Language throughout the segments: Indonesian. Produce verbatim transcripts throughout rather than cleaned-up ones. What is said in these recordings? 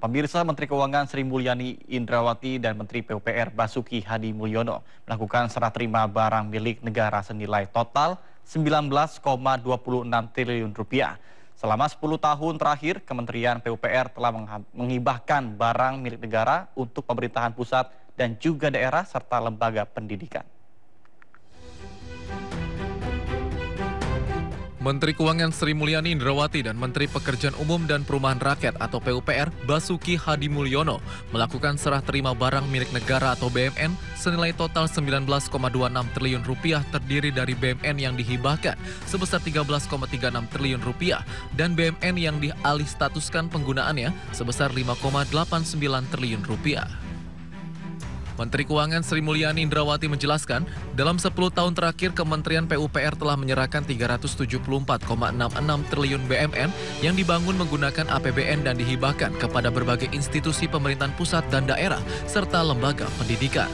Pemirsa, Menteri Keuangan Sri Mulyani Indrawati dan Menteri P U P R Basuki Hadi Mulyono melakukan serah terima barang milik negara senilai total sembilan belas koma dua enam triliun rupiah. Selama sepuluh tahun terakhir, Kementerian P U P R telah menghibahkan barang milik negara untuk pemerintahan pusat dan juga daerah serta lembaga pendidikan. Menteri Keuangan Sri Mulyani Indrawati dan Menteri Pekerjaan Umum dan Perumahan Rakyat atau P U P R Basuki Hadi Mulyono melakukan serah terima barang milik negara atau B M N senilai total sembilan belas koma dua enam triliun rupiah terdiri dari B M N yang dihibahkan sebesar tiga belas koma tiga enam triliun rupiah dan B M N yang dialih statuskan penggunaannya sebesar lima koma delapan sembilan triliun rupiah. Menteri Keuangan Sri Mulyani Indrawati menjelaskan, dalam sepuluh tahun terakhir Kementerian P U P R telah menyerahkan tiga ratus tujuh puluh empat koma enam enam triliun B M N yang dibangun menggunakan A P B N dan dihibahkan kepada berbagai institusi pemerintahan pusat dan daerah serta lembaga pendidikan.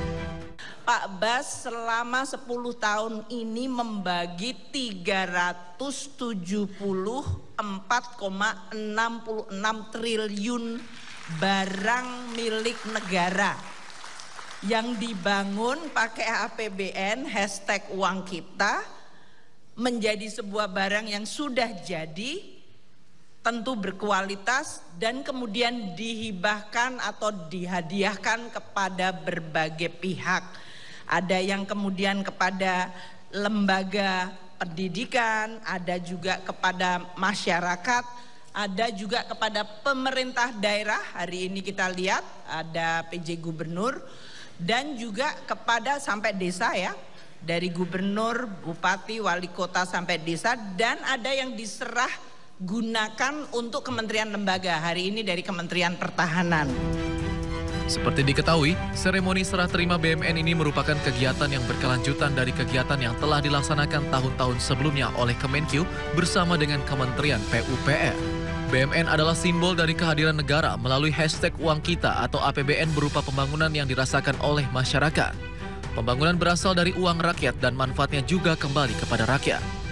Pak Bas selama sepuluh tahun ini membagi tiga ratus tujuh puluh empat koma enam enam triliun barang milik negara yang dibangun pakai A P B N hashtag uang kita menjadi sebuah barang yang sudah jadi, tentu berkualitas dan kemudian dihibahkan atau dihadiahkan kepada berbagai pihak. Ada yang kemudian kepada lembaga pendidikan, ada juga kepada masyarakat, ada juga kepada pemerintah daerah. Hari ini kita lihat ada P J Gubernur, dan juga kepada sampai desa ya, dari gubernur, bupati, wali kota sampai desa, dan ada yang diserah gunakan untuk kementerian lembaga, hari ini dari Kementerian Pertahanan. Seperti diketahui, seremoni serah terima B M N ini merupakan kegiatan yang berkelanjutan dari kegiatan yang telah dilaksanakan tahun-tahun sebelumnya oleh Kemenkyu bersama dengan Kementerian P U P R. B M N adalah simbol dari kehadiran negara melalui hashtag uang kita atau A P B N berupa pembangunan yang dirasakan oleh masyarakat. Pembangunan berasal dari uang rakyat dan manfaatnya juga kembali kepada rakyat.